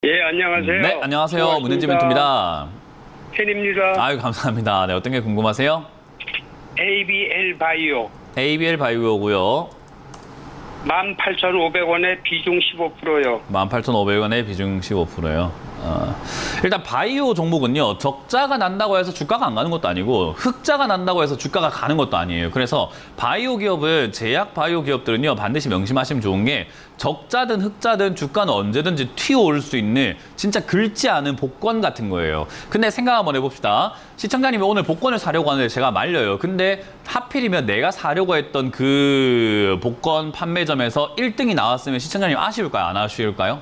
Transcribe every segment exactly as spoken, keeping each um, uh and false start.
예, 안녕하세요. 네, 안녕하세요. 문현지 멘토입니다. 팬입니다. 아유, 감사합니다. 네, 어떤 게 궁금하세요? 에이비엘 바이오. 에이비엘 바이오고요. 만 팔천오백 원에 비중 십오 퍼센트요. 만 팔천오백 원에 비중 십오 퍼센트요. 어, 일단 바이오 종목은요, 적자가 난다고 해서 주가가 안 가는 것도 아니고 흑자가 난다고 해서 주가가 가는 것도 아니에요. 그래서 바이오 기업은, 제약 바이오 기업들은요, 반드시 명심하시면 좋은 게 적자든 흑자든 주가는 언제든지 튀어올 수 있는 진짜 긁지 않은 복권 같은 거예요. 근데 생각 한번 해봅시다. 시청자님이 오늘 복권을 사려고 하는데 제가 말려요. 근데 하필이면 내가 사려고 했던 그 복권 판매점에서 일 등이 나왔으면 시청자님 아쉬울까요? 안 아쉬울까요?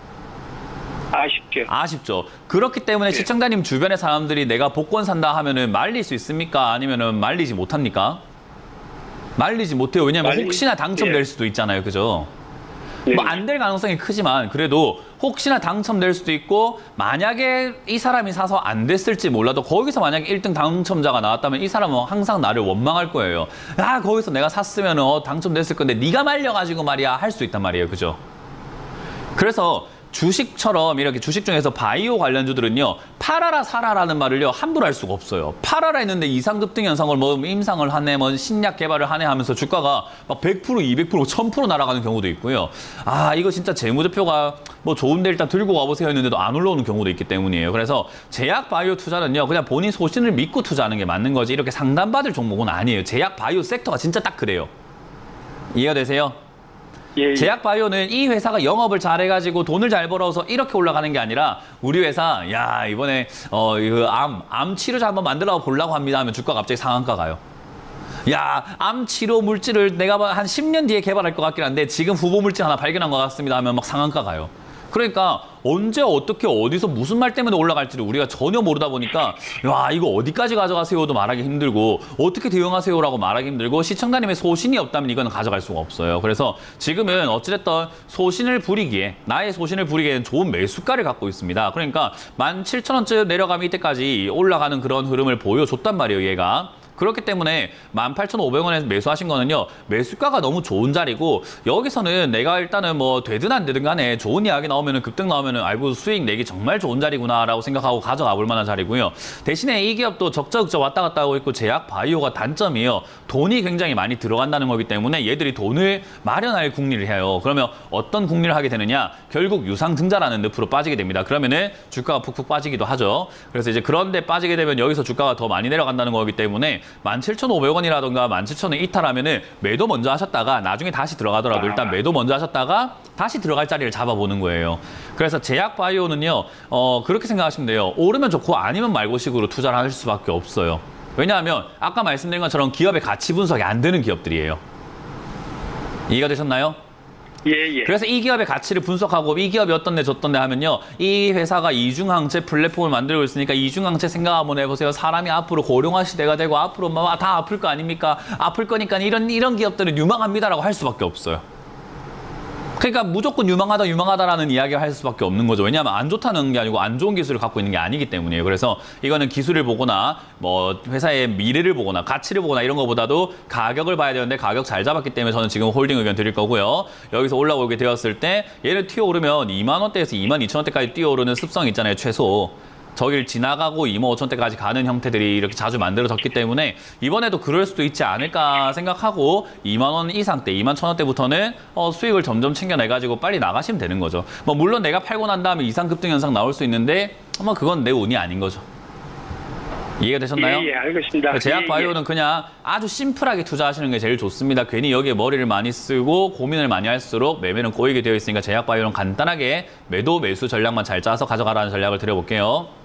아쉽죠. 아쉽죠. 그렇기 때문에 네. 시청자님 주변의 사람들이 내가 복권 산다 하면은 말릴 수 있습니까? 아니면은 말리지 못합니까? 말리지 못해요. 왜냐면 말리... 혹시나 당첨될 네. 수도 있잖아요. 그죠? 네. 뭐 안 될 가능성이 크지만 그래도 혹시나 당첨될 수도 있고, 만약에 이 사람이 사서 안 됐을지 몰라도 거기서 만약에 일 등 당첨자가 나왔다면 이 사람은 항상 나를 원망할 거예요. 아, 거기서 내가 샀으면 어, 당첨됐을 건데 네가 말려가지고 말이야 할 수 있단 말이에요. 그죠? 그래서 주식처럼 이렇게 주식 중에서 바이오 관련주들은요, 팔아라 사라라는 말을요 함부로 할 수가 없어요. 팔아라 했는데 이상급등 현상을 뭐 임상을 하네, 뭐 신약 개발을 하네 하면서 주가가 막 백 퍼센트, 이백 퍼센트, 천 퍼센트 날아가는 경우도 있고요. 아, 이거 진짜 재무제표가 뭐 좋은데 일단 들고 와보세요 했는데도 안 올라오는 경우도 있기 때문이에요. 그래서 제약 바이오 투자는요, 그냥 본인 소신을 믿고 투자하는 게 맞는 거지 이렇게 상담받을 종목은 아니에요. 제약 바이오 섹터가 진짜 딱 그래요. 이해가 되세요? 예, 예. 제약 바이오는 이 회사가 영업을 잘해가지고 돈을 잘 벌어서 이렇게 올라가는 게 아니라, 우리 회사 야 이번에 어 이거 암, 암 치료제 한번 만들어 보려고 합니다 하면 주가가 갑자기 상한가 가요. 야, 암 치료 물질을 내가 한 십 년 뒤에 개발할 것 같긴 한데 지금 후보 물질 하나 발견한 것 같습니다 하면 막 상한가 가요. 그러니까 언제 어떻게 어디서 무슨 말 때문에 올라갈지를 우리가 전혀 모르다 보니까 야, 이거 어디까지 가져가세요도 말하기 힘들고 어떻게 대응하세요라고 말하기 힘들고, 시청자님의 소신이 없다면 이거는 가져갈 수가 없어요. 그래서 지금은 어찌됐든 소신을 부리기에, 나의 소신을 부리기에는 좋은 매수가를 갖고 있습니다. 그러니까 만 칠천 원쯤 내려가면 이때까지 올라가는 그런 흐름을 보여줬단 말이에요, 얘가. 그렇기 때문에 만 팔천오백 원에서 매수하신 거는요, 매수가가 너무 좋은 자리고, 여기서는 내가 일단은 뭐 되든 안 되든 간에 좋은 이야기 나오면은, 급등 나오면은 아이고 수익 내기 정말 좋은 자리구나 라고 생각하고 가져가 볼 만한 자리고요. 대신에 이 기업도 적자 흑자 왔다 갔다 하고 있고, 제약 바이오가 단점이에요. 돈이 굉장히 많이 들어간다는 거기 때문에 얘들이 돈을 마련할 궁리를 해요. 그러면 어떤 궁리를 하게 되느냐, 결국 유상증자라는 늪으로 빠지게 됩니다. 그러면은 주가가 푹푹 빠지기도 하죠. 그래서 이제 그런데 빠지게 되면 여기서 주가가 더 많이 내려간다는 거기 때문에 만 칠천오백 원이라던가 만 칠천 원 이탈하면은 매도 먼저 하셨다가 나중에 다시 들어가더라도 일단 매도 먼저 하셨다가 다시 들어갈 자리를 잡아보는 거예요. 그래서 제약 바이오는요, 어, 그렇게 생각하시면 돼요. 오르면 좋고 아니면 말고식으로 투자를 하실 수밖에 없어요. 왜냐하면 아까 말씀드린 것처럼 기업의 가치 분석이 안 되는 기업들이에요. 이해가 되셨나요? 예, 예. 그래서 이 기업의 가치를 분석하고 이 기업이 어떤데 저떤데 하면요, 이 회사가 이중항체 플랫폼을 만들고 있으니까 이중항체 생각 한번 해보세요. 사람이 앞으로 고령화 시대가 되고 앞으로 막 다 아플 거 아닙니까? 아플 거니까 이런 이런 기업들은 유망합니다라고 할 수밖에 없어요. 그러니까 무조건 유망하다 유망하다라는 이야기를 할 수밖에 없는 거죠. 왜냐하면 안 좋다는 게 아니고 안 좋은 기술을 갖고 있는 게 아니기 때문이에요. 그래서 이거는 기술을 보거나 뭐 회사의 미래를 보거나 가치를 보거나 이런 것보다도 가격을 봐야 되는데, 가격 잘 잡았기 때문에 저는 지금 홀딩 의견 드릴 거고요. 여기서 올라오게 되었을 때 얘를 튀어오르면 이만 원대에서 이만 이천 원대까지 뛰어오르는 습성이 있잖아요, 최소. 저길 지나가고 이만 오천 원대까지 가는 형태들이 이렇게 자주 만들어졌기 때문에 이번에도 그럴 수도 있지 않을까 생각하고, 이만 원 이상대, 이만 천 원대부터는 어, 수익을 점점 챙겨내가지고 빨리 나가시면 되는 거죠. 뭐 물론 내가 팔고 난 다음에 이상 급등 현상 나올 수 있는데 아마 그건 내 운이 아닌 거죠. 이해가 되셨나요? 예, 예, 알겠습니다. 제약 예, 바이오는 예. 그냥 아주 심플하게 투자하시는 게 제일 좋습니다. 괜히 여기에 머리를 많이 쓰고 고민을 많이 할수록 매매는 꼬이게 되어 있으니까 제약 바이오는 간단하게 매도 매수 전략만 잘 짜서 가져가라는 전략을 드려볼게요.